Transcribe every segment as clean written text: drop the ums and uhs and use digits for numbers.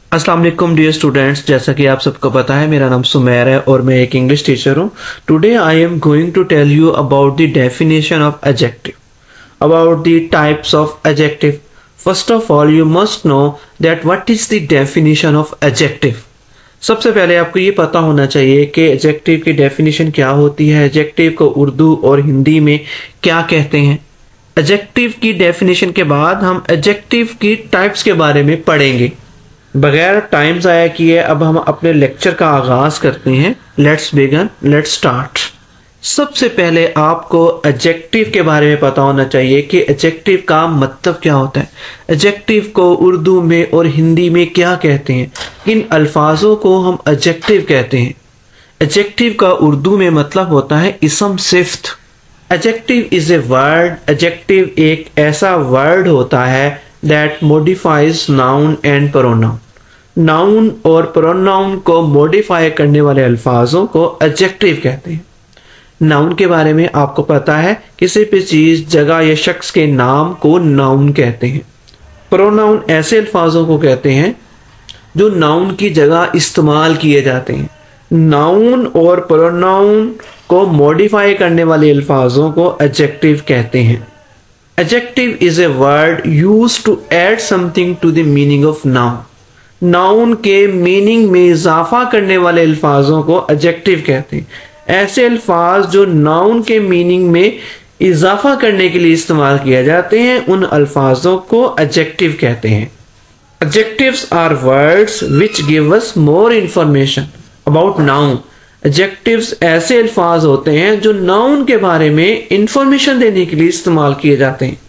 अस्सलाम वालेकुम dear students, जैसा कि आप सबको पता है मेरा नाम सुमेर है और मैं एक इंग्लिश टीचर हूँ। Today I am going to tell you about the definition of adjective, about the types of adjective. First of all you must know that what is the definition of adjective. सबसे पहले आपको ये पता होना चाहिए कि adjective की definition क्या होती है, एडजेक्टिव को उर्दू और हिंदी में क्या कहते हैं। एडजेक्टिव की डेफिनेशन के बाद हम एडजेक्टिव की टाइप्स के बारे में पढ़ेंगे। बगैर टाइम ज़ाया किए अब हम अपने लेक्चर का आगाज करते हैं। Let's begin, let's start. सबसे पहले आपको एडजेक्टिव के बारे में पता होना चाहिए कि एडजेक्टिव का मतलब क्या होता है, एडजेक्टिव को उर्दू में और हिंदी में क्या कहते हैं, किन अल्फाजों को हम एडजेक्टिव कहते हैं। एडजेक्टिव का उर्दू में मतलब होता है इसम सिफ्त। Adjective is a word, adjective एक ऐसा वर्ड होता है that modifies noun and pronoun. Noun और प्रोनाउन को मॉडिफाई करने वाले अल्फाजों को एडजेक्टिव कहते हैं। नाउन के बारे में आपको पता है, किसी भी चीज, जगह या शख्स के नाम को नाउन कहते हैं। प्रोनाउन ऐसे अल्फाजों को कहते हैं जो नाउन की जगह इस्तेमाल किए जाते हैं। नाउन और प्रोनाउन को मॉडिफाई करने वाले अल्फाजों को एडजेक्टिव कहते हैं। Adjective is a word used to add something to the meaning of noun. Noun के मीनिंग में इजाफा करने वाले अल्फाजों को एडजेक्टिव कहते हैं। ऐसे अल्फाज जो नाउन के मीनिंग में इजाफा करने के लिए इस्तेमाल किए जाते हैं उन अल्फाजों को एडजेक्टिव कहते हैं। Adjectives are words which give us more information about noun. Adjectives ऐसे अल्फाज होते हैं जो नाउन के बारे में इंफॉर्मेशन देने के लिए इस्तेमाल किए जाते हैं।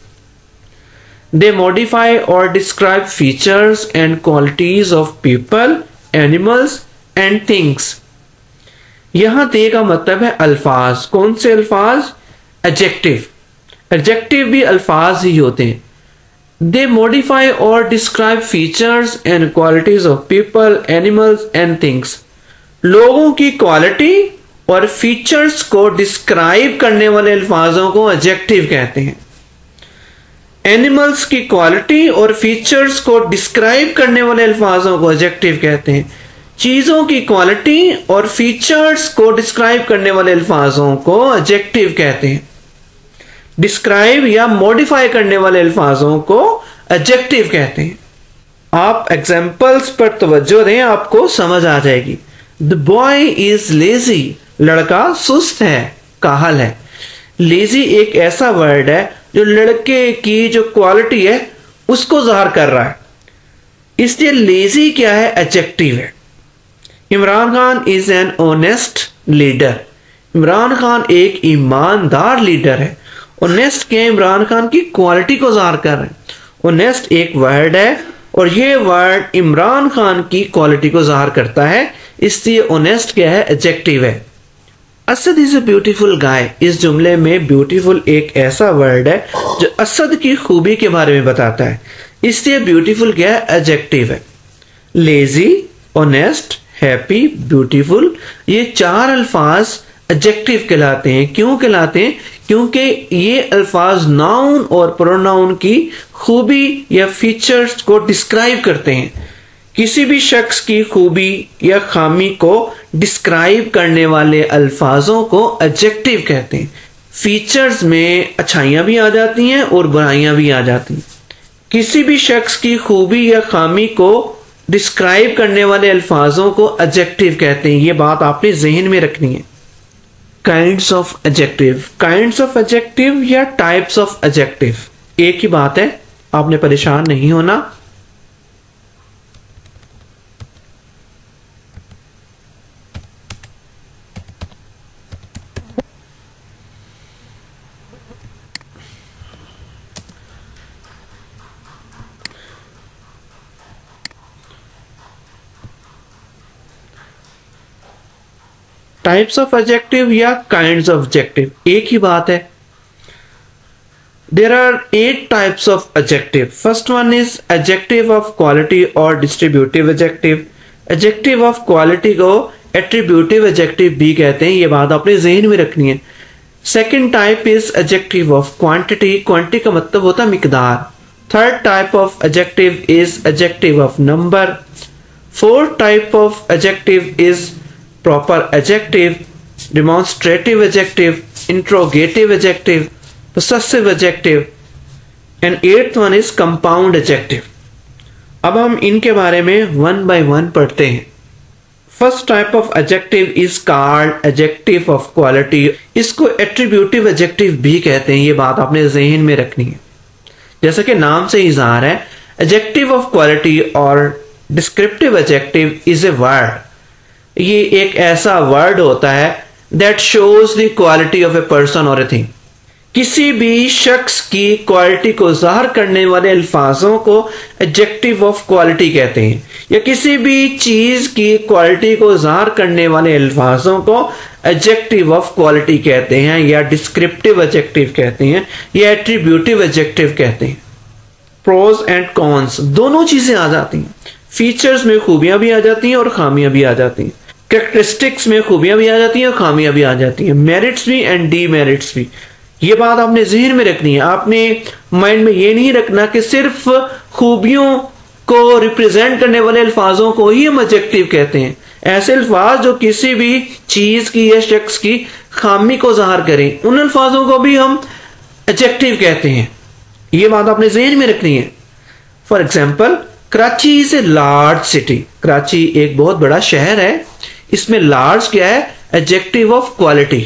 दे मॉडिफाई और describe features and qualities of people, animals and things. यहां दे का मतलब है अल्फाज। कौन से अल्फाज? एडजेक्टिव। एडजेक्टिव भी अल्फाज ही होते हैं। दे मॉडिफाई और describe features and qualities of people, animals and things. लोगों की क्वालिटी और फीचर्स को डिस्क्राइब करने वाले अल्फाजों को एडजेक्टिव कहते हैं। एनिमल्स की क्वालिटी और फीचर्स को डिस्क्राइब करने वाले अल्फाजों को एडजेक्टिव कहते हैं। चीजों की क्वालिटी और फीचर्स को डिस्क्राइब करने वाले अल्फाजों को एडजेक्टिव कहते हैं। डिस्क्राइब या मॉडिफाई करने वाले अल्फाजों को एडजेक्टिव कहते हैं। आप एग्जाम्पल्स पर तवज्जो दें, आपको समझ आ जाएगी। The boy is lazy. लड़का सुस्त है, काहल है। लेजी एक ऐसा वर्ड है जो लड़के की जो क्वालिटी है उसको ज़ाहिर कर रहा है, इसलिए लेजी क्या है? एडजेक्टिव है। Imran Khan is an honest leader. Imran Khan एक ईमानदार लीडर है। ऑनेस्ट क्या है? इमरान खान की क्वालिटी को ज़ाहिर कर रहे हैं। ऑनेस्ट एक वर्ड है और ये वर्ड इमरान खान की क्वालिटी को ज़ाहिर करता है, इसलिए ऑनेस्ट क्या है? एडजेक्टिव है। Asad is a beautiful guy. इस जुमले में ब्यूटीफुल एक ऐसा वर्ड है जो असद की खूबी के बारे में बताता है, इसलिए ब्यूटीफुल क्या है? एडजेक्टिव है। लेजी, ऑनेस्ट, हैप्पी, ब्यूटीफुल, ये चार अल्फाज एडजेक्टिव कहलाते हैं। क्यों कहलाते हैं? क्योंकि ये अल्फाज नाउन और प्रोनाउन की खूबी या फीचर्स को डिस्क्राइब करते हैं। किसी भी शख्स की खूबी या खामी को डिस्क्राइब करने वाले अल्फाजों को एडजेक्टिव कहते हैं। फीचर्स में अच्छाइयां भी आ जाती हैं और बुराइयां भी आ जाती हैं। किसी भी शख्स की खूबी या खामी को डिस्क्राइब करने वाले अल्फाजों को एडजेक्टिव कहते हैं। ये बात आपने जहन में रखनी है। Kinds of adjective. Kinds of adjective या टाइप्स ऑफ एडजेक्टिव एक ही बात है, आपने परेशान नहीं होना। टाइप्स ऑफ एडजेक्टिव या काइंड्स ऑफ एडजेक्टिव एक ही बात है। There are 8 types of adjective. First one is adjective of quality और distributive adjective. Adjective of quality को एट्रीब्यूटिव एडजेक्टिव भी कहते हैं, ये बात आपने जहन में रखनी है। Second type is adjective of quantity. Quantity का मतलब होता है मिकदार। Third type of adjective is adjective of number. Fourth type of adjective is proper adjective, demonstrative adjective, interrogative adjective, possessive adjective, and eighth one is compound adjective. अब हम इनके बारे में वन बाय वन पढ़ते हैं। First type of adjective is called adjective of quality. इसको attributive adjective भी कहते हैं, ये बात आपने ज़हन में रखनी है। जैसा कि नाम से ही ज़ाहिर है, एडजेक्टिव ऑफ क्वालिटी और descriptive adjective is a word. ये एक ऐसा वर्ड होता है that shows the quality of a person और ए थिंग। किसी भी शख्स की क्वालिटी को ज़ाहिर करने वाले अल्फाजों को एडजेक्टिव ऑफ क्वालिटी कहते हैं, या किसी भी चीज की क्वालिटी को ज़ाहिर करने वाले अल्फाजों को एडजेक्टिव ऑफ क्वालिटी कहते हैं, या डिस्क्रिप्टिव एडजेक्टिव कहते हैं, या एट्रीब्यूटिव एडजेक्टिव कहते हैं। प्रोज एंड कॉन्स दोनों चीजें आ जाती हैं। फीचर्स में खूबियां भी आ जाती हैं और खामियां भी आ जाती हैं। कैरेक्टरिस्टिक्स में खूबियां भी आ जाती हैं और खामियां भी आ जाती हैं। मेरिट्स भी एंड डीमेरिट्स भी। ये बात आपने ज़हन में रखनी है। आपने माइंड में ये नहीं रखना कि सिर्फ खूबियों को रिप्रेजेंट करने वाले अल्फाजों को ही हम एडजेक्टिव कहते हैं। ऐसे अल्फाज जो किसी भी चीज की या शख्स की खामी को ज़ाहिर करें, उन अल्फाजों को भी हम एडजेक्टिव कहते हैं। ये बात आपने ज़हन में रखनी है। For example, Karachi is a large city. Karachi एक बहुत बड़ा शहर है। इसमें लार्ज क्या है? Adjective of quality.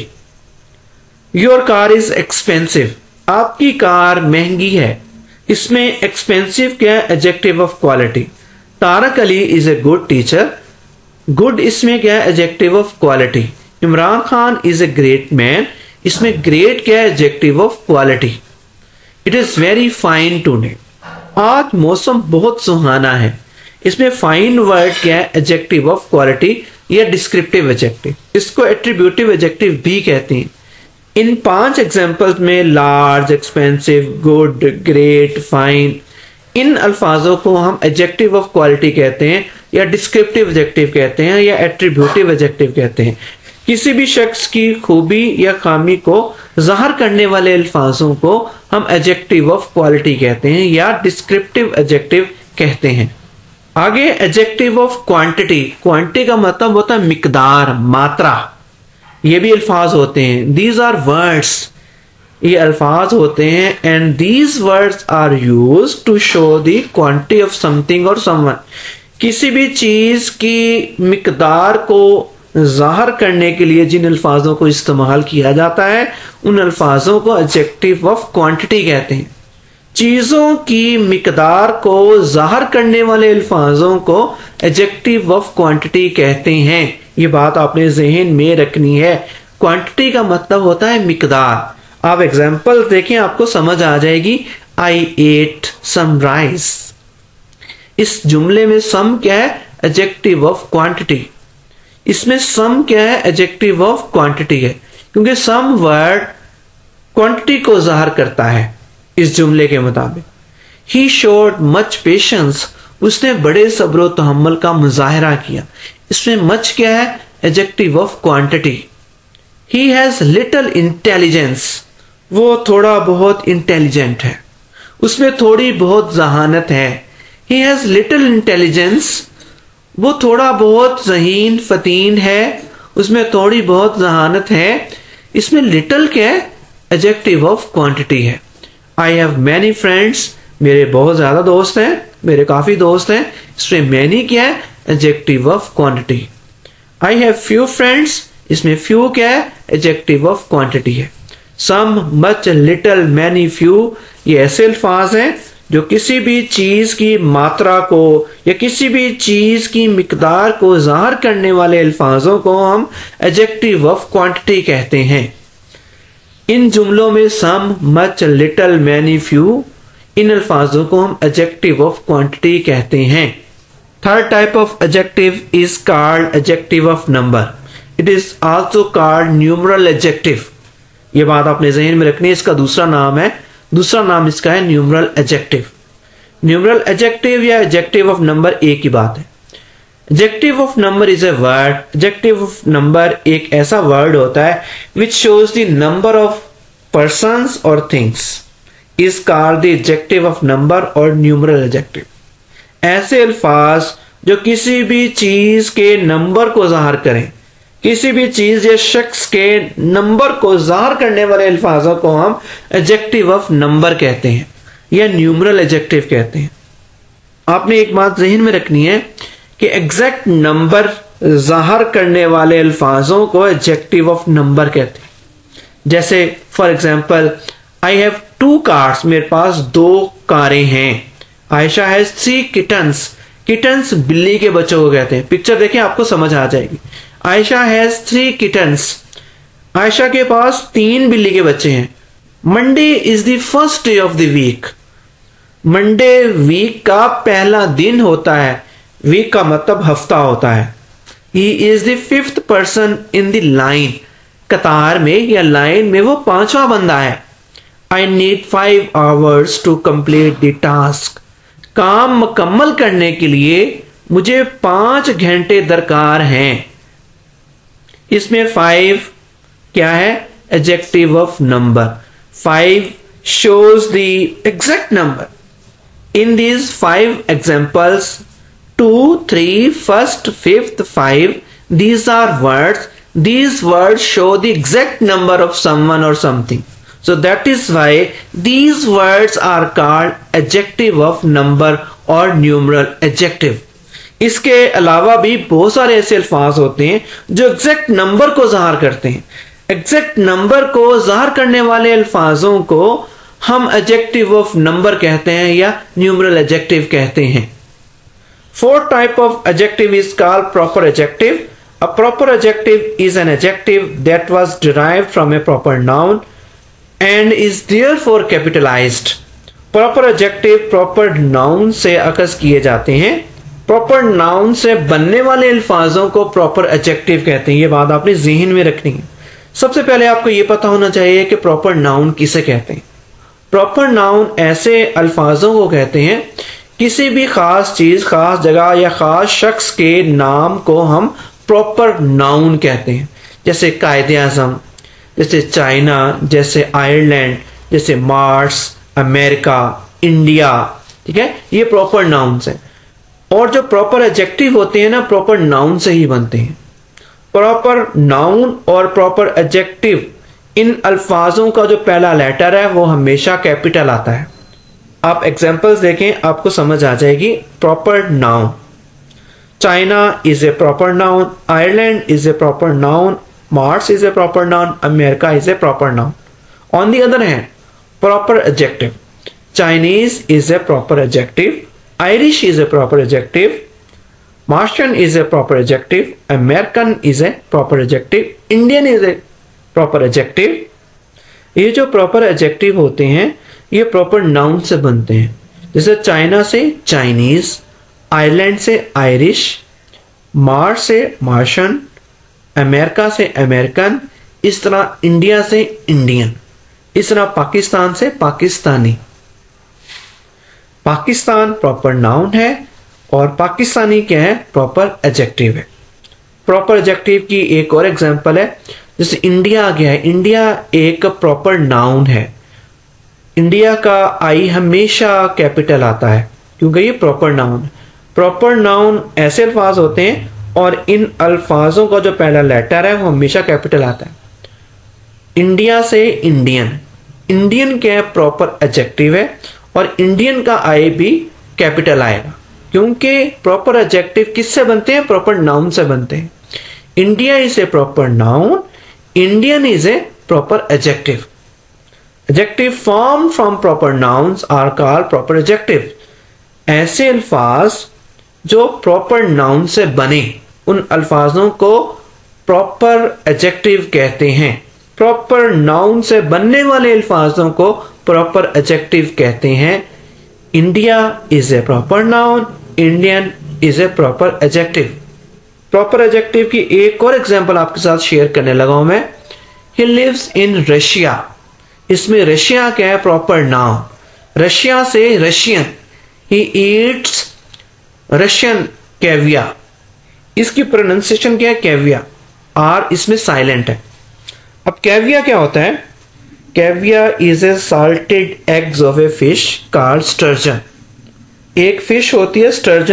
Your car is expensive. आपकी कार महंगी है। इसमें एक्सपेंसिव क्या है? Adjective of quality. Tariq Ali is a good teacher. Good इसमें क्या है? Adjective of quality. Imran Khan is a great man. इसमें ग्रेट क्या है? Adjective of quality. It is very fine today. आज मौसम बहुत सुहाना है। इसमें फाइन वर्ड क्या है? एडजेक्टिव ऑफ क्वालिटी या डिस्क्रिप्टिव एडजेक्टिव। इसको एट्रीब्यूटिव एडजेक्टिव भी कहते हैं। इन 5 एग्जाम्पल्स में large, expensive, good, great, fine, इन अल्फाजों को हम एडजेक्टिव ऑफ क्वालिटी कहते हैं, या डिस्क्रिप्टिव एडजेक्टिव कहते हैं, या एट्रीब्यूटिव एडजेक्टिव कहते हैं। किसी भी शख्स की खूबी या खामी को ज़ाहिर करने वाले अल्फाजों को हम एडजेक्टिव ऑफ क्वालिटी कहते हैं, या डिस्क्रिप्टिव एडजेक्टिव कहते हैं। आगे एडजेक्टिव ऑफ क्वांटिटी। क्वांटिटी का मतलब होता है मिकदार, मात्रा। ये भी अल्फाज होते हैं। These are words. ये अल्फाज होते हैं। And these words are use to show the quantity of something और समवन। किसी भी चीज की मिकदार को ज़ाहिर करने के लिए जिन अल्फाजों को इस्तेमाल किया जाता है, उन अल्फाजों को एडजेक्टिव ऑफ क्वांटिटी कहते हैं। चीजों की मिकदार को ज़ाहिर करने वाले अल्फाजों को एडजेक्टिव ऑफ क्वांटिटी कहते हैं। ये बात आपने ज़हन में रखनी है। क्वांटिटी का मतलब होता है मिकदार। आप एग्जाम्पल देखें, आपको समझ आ जाएगी। I ate some rice. इस जुमले में सम क्या है? Adjective of quantity. इसमें सम क्या है? एडजेक्टिव ऑफ क्वांटिटी है, क्योंकि सम वर्ड क्वांटिटी को ज़ाहिर करता है। इस जुमले के मुताबिक ही शोड मच पेशेंस। उसने बड़े सब्र तहम्मुल का मुजाहरा किया। इसमें मच क्या है? Adjective of quantity. He has little intelligence. वो थोड़ा बहुत इंटेलिजेंट है। उसमें थोड़ी बहुत जहानत है। He has little intelligence. वो थोड़ा बहुत ज़हीन फतीन है। उसमें थोड़ी बहुत जहानत है। इसमें लिटिल क्या है? एडजेक्टिव ऑफ क्वांटिटी है। I have many friends. मेरे बहुत ज्यादा दोस्त हैं, मेरे काफी दोस्त हैं। इसमें मैनी क्या है? Adjective of quantity. I have few friends. इसमें फ्यू क्या है? एडजेक्टिव ऑफ क्वांटिटी है। Some, much, little, many, few, ये ऐसे अल्फाज हैं जो किसी भी चीज की मात्रा को या किसी भी चीज की मिकदार को ज़ाहिर करने वाले अल्फाजों को हम एडजेक्टिव ऑफ क्वांटिटी कहते हैं। इन जुमलों में some, much, little, many, few, इन अल्फाजों को हम एडजेक्टिव ऑफ क्वांटिटी कहते हैं। Third type of adjective is called adjective of number. It is also called numeral adjective. ये बात आपने ज़हन में रखनी है। इसका दूसरा नाम इसका है न्यूमरल एडजेक्टिव। न्यूमरल एडजेक्टिव या एडजेक्टिव ऑफ नंबर एक ही बात है। Adjective of number is a word. Adjective of number एक ऐसा वर्ड होता है which shows the number of persons और things. Is called the adjective of number और न्यूमरल एडजेक्टिव। ऐसे अल्फाज जो किसी भी चीज के नंबर को ज़ाहिर करें, किसी भी चीज या शख्स के नंबर को ज़ाहिर करने वाले अल्फाजों को हम एडजेक्टिव ऑफ नंबर कहते हैं या न्यूमरल एडजेक्टिव कहते हैं। आपने एक बात ज़हन में रखनी है कि एग्जैक्ट नंबर ज़ाहिर करने वाले अल्फाजों को एडजेक्टिव ऑफ नंबर कहते हैं। जैसे for example, I have 2 cars, मेरे पास 2 कारें हैं। आयशा हैज 3 किटन्स, किटन्स बिल्ली के बच्चों को कहते हैं। पिक्चर देखें आपको समझ आ जाएगी। आयशा हैज 3 किटन्स, आयशा के पास 3 बिल्ली के बच्चे हैं। Monday is the first day of the week, Monday week का पहला दिन होता है। वीक का मतलब हफ्ता होता है। He is the 5th person in the line, कतार में या लाइन में वो 5वां बंदा है। I need 5 hours to complete the task, काम मुकम्मल करने के लिए मुझे 5 घंटे दरकार हैं। इसमें 5 क्या है? Adjective of number. 5 shows the exact number. In these 5 examples, 2, 3, 1st, 5th, 5, these are words. These words show the exact number of someone or something. So that is why these words are called adjective of number or numeral adjective. इसके अलावा भी बहुत सारे ऐसे अल्फाज होते हैं जो एग्जैक्ट नंबर को ज़ाहिर करते हैं। एग्जैक्ट नंबर को ज़ाहिर करने वाले अल्फाजों को हम एडजेक्टिव ऑफ नंबर कहते हैं या न्यूमरल एडजेक्टिव कहते हैं। 4th type of adjective is called proper adjective. A proper adjective is an adjective that was derived from a proper noun and is therefore capitalized. Proper adjective proper noun से अखज़ किए जाते हैं। Proper noun से बनने वाले अल्फाजों को proper adjective कहते हैं। ये बात आपने ज़हन में रखनी है। सबसे पहले आपको ये पता होना चाहिए कि प्रॉपर नाउन किसे कहते हैं। प्रॉपर नाउन ऐसे अल्फाजों को कहते हैं, किसी भी ख़ास चीज़, ख़ास जगह या ख़ास शख्स के नाम को हम प्रॉपर नाउन कहते हैं। जैसे कायदे आज़म, जैसे चाइना, जैसे आयरलैंड, जैसे मार्स, अमेरिका, इंडिया, ठीक है, ये प्रॉपर नाउन्स हैं। और जो प्रॉपर एडजेक्टिव होते हैं ना, प्रॉपर नाउन से ही बनते हैं। प्रॉपर नाउन और प्रॉपर एडजेक्टिव, इन अल्फाजों का जो पहला लेटर है वो हमेशा कैपिटल आता है। आप एग्जाम्पल्स देखें, आपको समझ आ जाएगी। Proper noun, China is a proper noun, Ireland is a proper noun, Mars is a proper noun, America is a proper noun. On the other hand, proper adjective, Chinese is a proper adjective, Irish is a proper adjective, Martian is a proper adjective, American is a proper adjective, Indian is a proper adjective. ये जो proper adjective होते हैं ये proper noun से बनते हैं। जैसे China से चाइनीज, आयरलैंड से आयरिश, मार्स से मार्शन, अमेरिका से अमेरिकन, इस तरह इंडिया से इंडियन, इस तरह पाकिस्तान से पाकिस्तानी। पाकिस्तान प्रॉपर नाउन है और पाकिस्तानी क्या है? प्रॉपर एडजेक्टिव है। प्रॉपर एडजेक्टिव की एक और एग्जांपल है, जैसे इंडिया क्या है? इंडिया एक प्रॉपर नाउन है। इंडिया का आई हमेशा कैपिटल आता है क्योंकि ये प्रॉपर नाउन है। प्रॉपर नाउन ऐसे अल्फाज होते हैं और इन अल्फाजों का जो पहला लेटर है वो हमेशा कैपिटल आता है। इंडिया से इंडियन, इंडियन क्या है? प्रॉपर एडजेक्टिव है और इंडियन का आई भी कैपिटल आएगा क्योंकि प्रॉपर एडजेक्टिव किससे बनते हैं? प्रॉपर नाउन से बनते हैं। India is a proper noun, Indian is a proper adjective. Adjective form from proper nouns are called proper adjective. ऐसे अल्फाज जो प्रॉपर नाउन से बने उन अल्फाजों को प्रॉपर एडजेक्टिव कहते हैं। प्रॉपर नाउन से बनने वाले अल्फाजों को प्रॉपर एडजेक्टिव कहते हैं। India is a proper noun, Indian is a proper adjective. Proper adjective की एक और एग्जांपल आपके साथ शेयर करने लगा हूं मैं। ही लिव्स इन रशिया, इसमें रशिया क्या है? Proper noun. रशिया से Russian, he eats Russian caviar, इसकी प्रोनाउंसिएशन क्या है? कैविया, आर इसमें साइलेंट है। अब कैविया क्या होता है? Caviar is a salted eggs of a fish called sturgeon. एक फिश होती है स्टर्जन,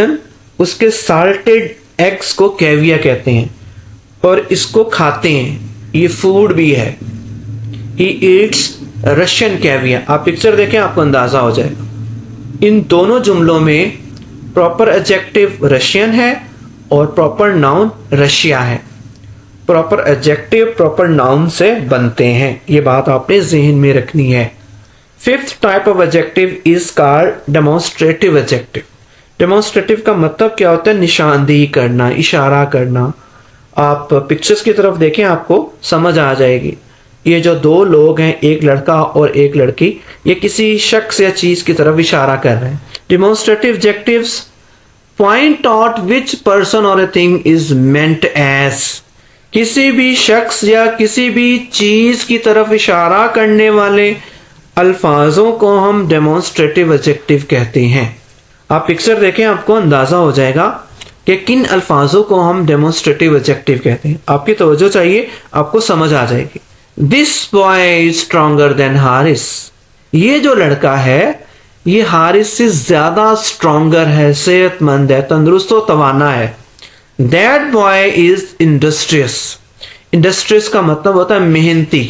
उसके साल्टेड एग्स को कैविया कहते हैं और इसको खाते हैं, ये फूड भी है। He eats Russian caviar. आप पिक्चर देखें आपको अंदाजा हो जाएगा। इन दोनों जुमलों में प्रॉपर एडजेक्टिव रशियन है और प्रॉपर नाउन रशिया है। प्रॉपर एडजेक्टिव प्रॉपर नाउन से बनते हैं, ये बात आपने ज़हन में रखनी है। Fifth type of adjective is called demonstrative adjective. Demonstrative का मतलब क्या होता है? निशानदेही करना, इशारा करना। आप पिक्चर्स की तरफ देखें, आपको समझ आ जाएगी। ये जो दो लोग हैं, एक लड़का और एक लड़की, ये किसी शख्स या चीज की तरफ इशारा कर रहे हैं। Demonstrative adjectives point out which person और a thing is meant as. किसी भी शख्स या किसी भी चीज की तरफ इशारा करने वाले अल्फाजों को हम डेमोन्स्ट्रेटिव एडजेक्टिव कहते हैं। आप पिक्चर देखें, आपको अंदाजा हो जाएगा कि किन अल्फाजों को हम डेमोन्स्ट्रेटिव एडजेक्टिव कहते हैं। आपकी तवज्जो चाहिए, आपको समझ आ जाएगी। This boy is stronger than Haris. ये जो लड़का है ये हारिस से ज्यादा स्ट्रॉन्गर है, सेहतमंद है, तंदुरुस्त और तवाना है। That boy is industrious. Industrious का मतलब होता है मेहनती।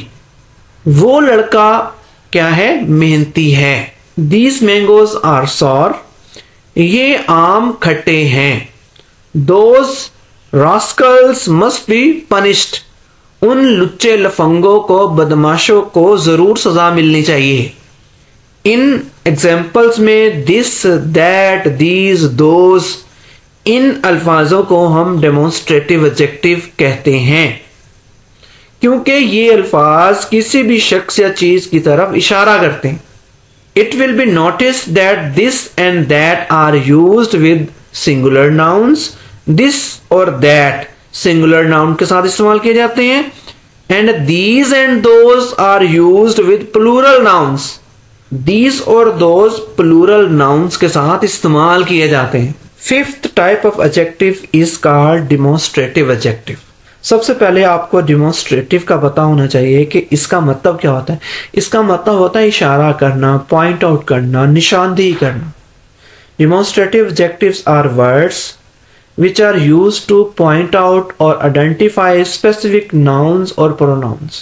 वो लड़का क्या है? मेहनती है। These mangoes are sour. ये आम खट्टे हैं। Those rascals must be punished. उन लुच्चे लफंगों को, बदमाशों को जरूर सजा मिलनी चाहिए। इन एग्जाम्पल्स में दिस, दैट, दीज, दोज, इन अल्फाजों को हम डेमोन्स्ट्रेटिव एडजेक्टिव कहते हैं क्योंकि ये अल्फाज किसी भी शख्स या चीज की तरफ इशारा करते हैं। It will be notice that this and that are used with singular nouns. This और दैट सिंगुलर नाउन के साथ इस्तेमाल किए जाते हैं and these and those are used with plural nouns. These और दोज प्लूरल नाउन्स के साथ इस्तेमाल किए जाते हैं। Fifth type of adjective is called demonstrative adjective. सबसे पहले आपको डेमोन्स्ट्रेटिव का पता होना चाहिए कि इसका मतलब क्या होता है। इसका मतलब होता है इशारा करना, पॉइंट आउट करना, निशानदेही करना। Demonstrative adjectives are words which are used to point out or identify specific nouns or pronouns।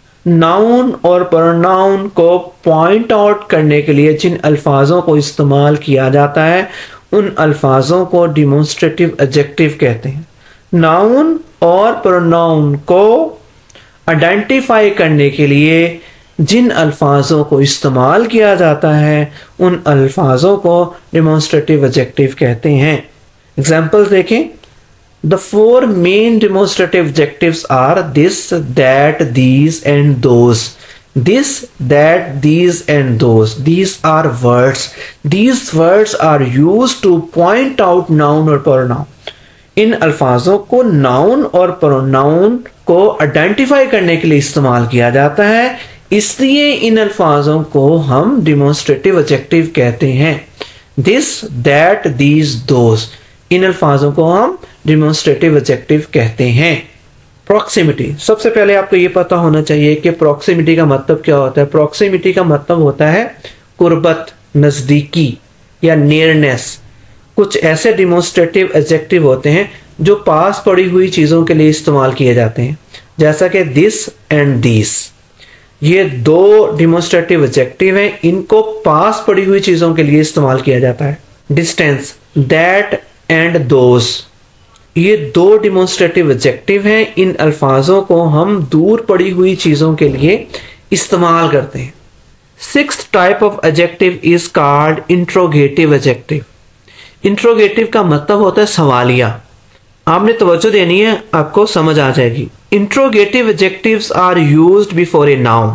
Noun और प्रोनाउन को पॉइंट आउट करने के लिए जिन अल्फाजों को इस्तेमाल किया जाता है उन अल्फाजों को डेमोन्स्ट्रेटिव एडजेक्टिव कहते हैं। नाउन और प्रोनाउन को आइडेंटिफाई करने के लिए जिन अल्फाजों को इस्तेमाल किया जाता है उन अल्फाजों को डेमोन्स्ट्रेटिव एडजेक्टिव कहते हैं। एग्जाम्पल्स देखें। The four main demonstrative adjectives are this, that, these and those। This, that, these and those, these are words। These words are used to point out noun और pronoun। इन अल्फाजों को noun और pronoun को identify करने के लिए इस्तेमाल किया जाता है, इसलिए इन अल्फाजों को हम डेमोन्स्ट्रेटिव एडजेक्टिव कहते हैं। This, that, these, those, इन अल्फाजों को हम डेमोन्स्ट्रेटिव एडजेक्टिव कहते हैं। प्रॉक्सिमिटी। सबसे पहले आपको यह पता होना चाहिए कि प्रॉक्सिमिटी का मतलब क्या होता है। प्रॉक्सिमिटी का मतलब होता है कुर्बत, नजदीकी या नियरनेस। कुछ ऐसे डेमोन्स्ट्रेटिव एडजेक्टिव होते हैं जो पास पड़ी हुई चीजों के लिए इस्तेमाल किए जाते हैं, जैसा कि दिस एंड दिस। ये दो डेमोन्स्ट्रेटिव एडजेक्टिव हैं, इनको पास पड़ी हुई चीजों के लिए इस्तेमाल किया जाता है। डिस्टेंस, दैट एंड दोज, ये दो डेमोन्स्ट्रेटिव एडजेक्टिव हैं। इन अल्फाजों को हम दूर पड़ी हुई चीजों के लिए इस्तेमाल करते हैं। Sixth type of adjective is called interrogative adjective. Interrogative का मतलब होता है सवालिया। आपने तवज्जो देनी है, आपको समझ आ जाएगी। Interrogative adjectives are used before a noun.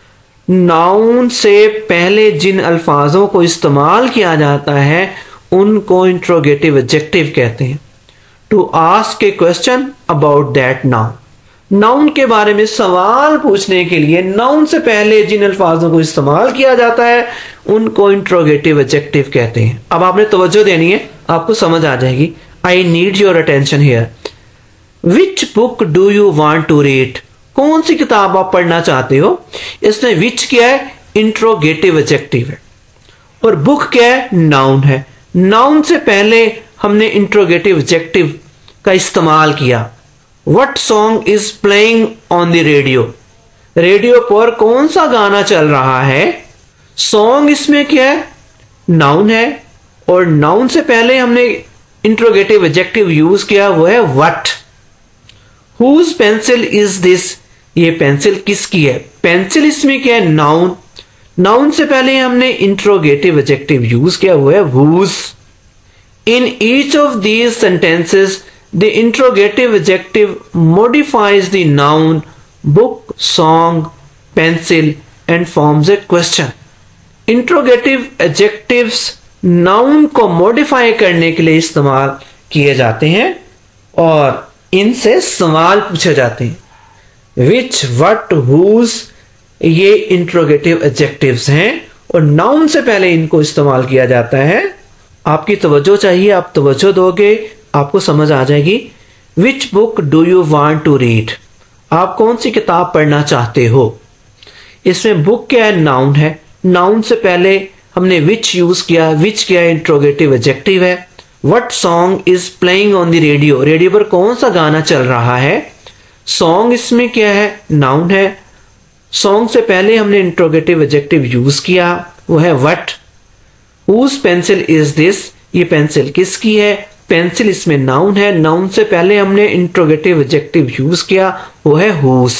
Noun से पहले जिन अल्फाजों को इस्तेमाल किया जाता है उनको इंट्रोगेटिव एडजेक्टिव कहते हैं। To ask a question about that noun. Noun के बारे में सवाल पूछने के लिए नाउन से पहले जिन अल्फाजों को इस्तेमाल किया जाता है उनको इंट्रोगेटिव एडजेक्टिव कहते हैं। अब आपने तवज्जो देनी है, आपको समझ आ जाएगी। I need your attention here. Which book do you want to read. कौन सी किताब आप पढ़ना चाहते हो। इसमें विच क्या है? इंट्रोगेटिव एडजेक्टिव है। और बुक क्या है? नाउन है। नाउन से पहले हमने इंट्रोगेटिव एडजेक्टिव का इस्तेमाल किया। What song is playing on the radio, radio पर कौन सा गाना चल रहा है। सॉन्ग इसमें क्या है, नाउन है, और नाउन से पहले हमने इंट्रोगेटिव एडजेक्टिव यूज किया, वो है what. Whose pencil is this, ये पेंसिल किसकी है। पेंसिल इसमें क्या है, नाउन, नाउन से पहले हमने इंट्रोगेटिव एडजेक्टिव यूज किया, वो है whose. In each of these sentences the interrogative adjective modifies the noun book, song, pencil and forms a question. Interrogative adjectives noun को मॉडिफाई करने के लिए इस्तेमाल किए जाते हैं और इनसे सवाल पूछे जाते हैं। विच, वट, हुज, ये इंट्रोगेटिव एडजेक्टिव्स हैं और नाउन से पहले इनको इस्तेमाल किया जाता है। आपकी तवज्जो चाहिए, आप तवज्जो दोगे आपको समझ आ जाएगी। Which book do you want to read, आप कौन सी किताब पढ़ना चाहते हो। इसमें बुक क्या है, नाउन है, नाउन से पहले हमने विच यूज किया, विच क्या है, इंट्रोगेटिव एडजेक्टिव है। What song is playing on the radio, radio पर कौन सा गाना चल रहा है। सॉन्ग इसमें क्या है, नाउन है, सॉन्ग से पहले हमने इंट्रोगेटिव एडजेक्टिव यूज किया, वो है what. Whose pencil is this, ये पेंसिल किसकी है। पेंसिल इसमें नाउन है, नाउन से पहले हमने इंट्रोगेटिव एडजेक्टिव यूज किया, वो है whose.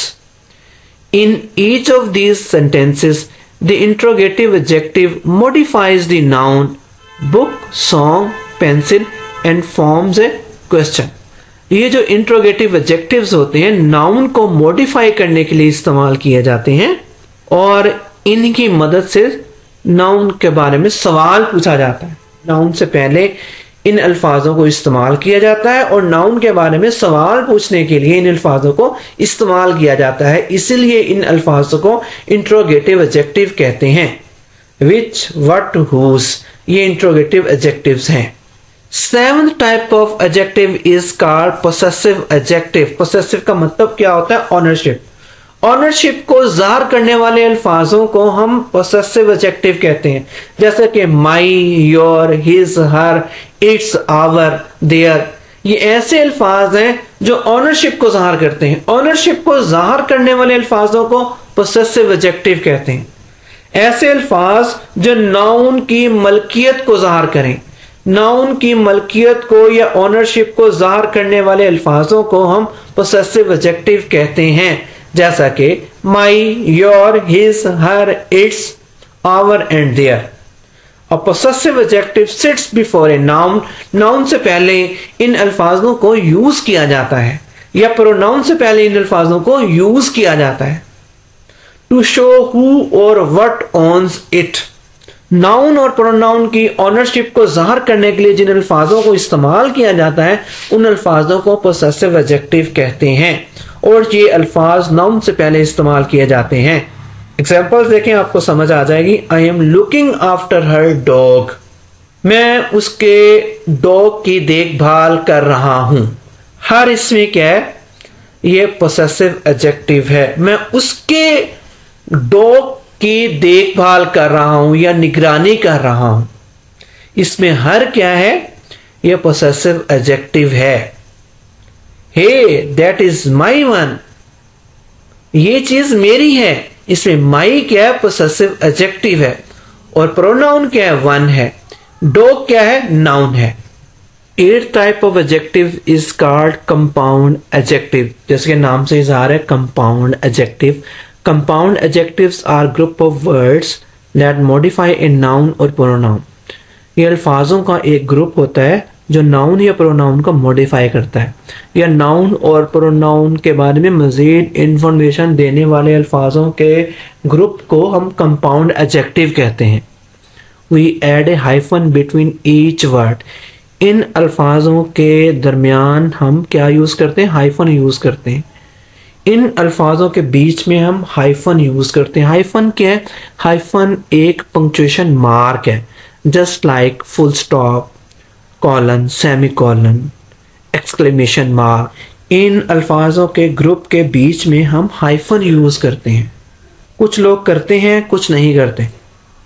In each of these sentences the interrogative adjective modifies the noun book, song, pencil and forms a question. ये जो इंट्रोगेटिव एडजेक्टिव्स होते हैं नाउन को मॉडिफाई करने के लिए इस्तेमाल किए जाते हैं और इनकी मदद से नाउन के बारे में सवाल पूछा जाता है। नाउन से पहले इन अल्फाजों को इस्तेमाल किया जाता है और नाउन के बारे में सवाल पूछने के लिए इन अल्फाजों को इस्तेमाल किया जाता है, इसीलिए इन अल्फाजों को इंट्रोगेटिव एडजेक्टिव कहते हैं। विच, वट, हुज, ये इंट्रोगेटिव एडजेक्टिव्स हैं। Seventh type of adjective is called possessive adjective. Possessive का मतलब क्या होता है, ऑनरशिप। ऑनरशिप को ज़ाहिर करने वाले अल्फाजों को हम पोसेसिव एडजेक्टिव कहते हैं, जैसे कि my, your, his, her, its, our, their. ये ऐसे अल्फाज हैं जो ऑनरशिप को ज़ाहिर करते हैं। ऑनरशिप को ज़ाहिर करने वाले अल्फाजों को पोसेसिव एडजेक्टिव कहते हैं। ऐसे अल्फाज जो नाउन की मलकियत को ज़ाहिर करें, नाउन की मलकियत को या ओनरशिप को ज़ाहिर करने वाले अल्फाजों को हम पोसेसिव एडजेक्टिव कहते हैं, जैसा कि my, your, his, her, its, our and their. A possessive adjective sits before a noun. नाउन से पहले इन अल्फाजों को यूज किया जाता है या प्रोनाउन से पहले इन अल्फाजों को यूज किया जाता है। टू शो हु और व्हाट ओन्स इट, नाउन और प्रोनाउन की ऑनरशिप को ज़ाहिर करने के लिए जिन अल्फाजों को इस्तेमाल किया जाता है उन अल्फाजों को पोसेसिव एडजेक्टिव कहते हैं और ये अल्फाज नाउन से पहले इस्तेमाल किए जाते हैं। एग्जाम्पल्स देखें, आपको समझ आ जाएगी। I am looking after her dog, मैं उसके डॉग की देखभाल कर रहा हूं। हर इसमें क्या है, ये पोसेसिव एडजेक्टिव है। मैं उसके डॉग की देखभाल कर रहा हूं या निगरानी कर रहा हूं। इसमें हर क्या है, यह पोसेसिव एडजेक्टिव है। Hey that is my one, ये चीज मेरी है। इसमें माई क्या है, पोसेसिव एडजेक्टिव है और प्रोनाउन क्या है, वन है। डॉग क्या है, नाउन है। Eight type of adjective is called compound adjective. जैसे कि नाम से इज़हार है, compound adjective. Compound adjectives are group of words that modify a noun और प्रोनाउन। ये अल्फाजों का एक ग्रुप होता है जो नाउन या प्रोनाउन को मॉडिफाई करता है या नाउन और प्रोनाउन के बारे में मज़ीद इंफॉर्मेशन देने वाले अल्फाजों के ग्रुप को हम कंपाउंड एडजेक्टिव कहते हैं। We add a hyphen between each word, इन अल्फाजों के दरमियान हम क्या यूज़ करते हैं, हाइफन यूज़ करते हैं। इन अल्फाजों के बीच में हम हाइफन यूज़ करते हैं। हाइफन क्या है, हाइफन एक पंक्चुएशन मार्क है, just like full stop, colon, semi colon, exclamation mark. इन अल्फाजों के ग्रुप के बीच में हम हाइफन यूज़ करते हैं। कुछ लोग करते हैं, कुछ नहीं करते।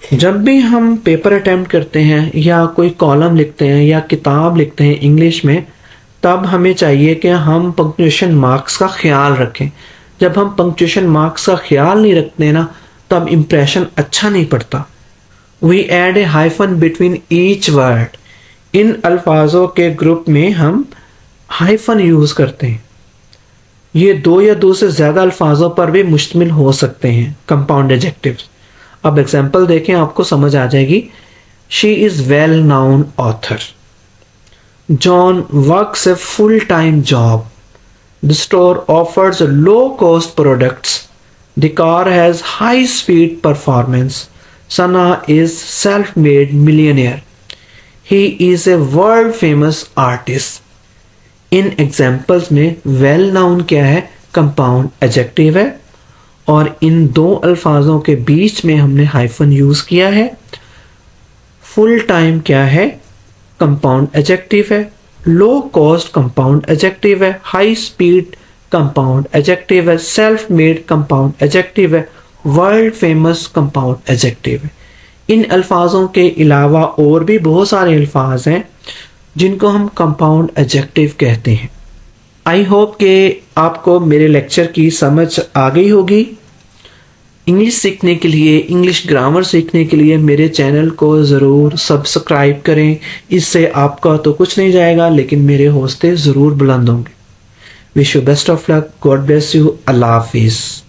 जब भी हम पेपर अटेम्प्ट करते हैं या कोई कॉलम लिखते हैं या किताब लिखते हैं इंग्लिश में, तब हमें चाहिए कि हम पंक्चुएशन मार्क्स का ख्याल रखें। जब हम पंक्चुएशन मार्क्स का ख्याल नहीं रखते ना, तब इंप्रेशन अच्छा नहीं पड़ता। We add a hyphen between each word. इन अल्फाजों के ग्रुप में हम हाइफन यूज करते हैं। ये दो या दो से ज्यादा अल्फाजों पर भी मुश्तमिल हो सकते हैं कंपाउंड एडजेक्टिव्स। अब एग्जाम्पल देखें, आपको समझ आ जाएगी। She is well known author. John works a full time job. The store offers low cost products. The car has high speed performance. Sana is self made millionaire. He is a world famous artist. इन examples में well known क्या है? Compound adjective है, और इन दो अल्फाजों के बीच में हमने हाइफन यूज किया है। फुल टाइम क्या है? कंपाउंड एडजेक्टिव है। लो कॉस्ट कंपाउंड एडजेक्टिव है। हाई स्पीड कंपाउंड एडजेक्टिव है। सेल्फ मेड कंपाउंड एडजेक्टिव है। वर्ल्ड फेमस कंपाउंड एडजेक्टिव है। इन अल्फाजों के अलावा और भी बहुत सारे अल्फाज हैं जिनको हम कंपाउंड एडजेक्टिव कहते हैं। आई होप कि आपको मेरे लेक्चर की समझ आ गई होगी। इंग्लिश सीखने के लिए, इंग्लिश ग्रामर सीखने के लिए मेरे चैनल को ज़रूर सब्सक्राइब करें। इससे आपका तो कुछ नहीं जाएगा, लेकिन मेरे हौसले ज़रूर बुलंद होंगे। Wish you best of luck. God bless you. Allah हाफिज़।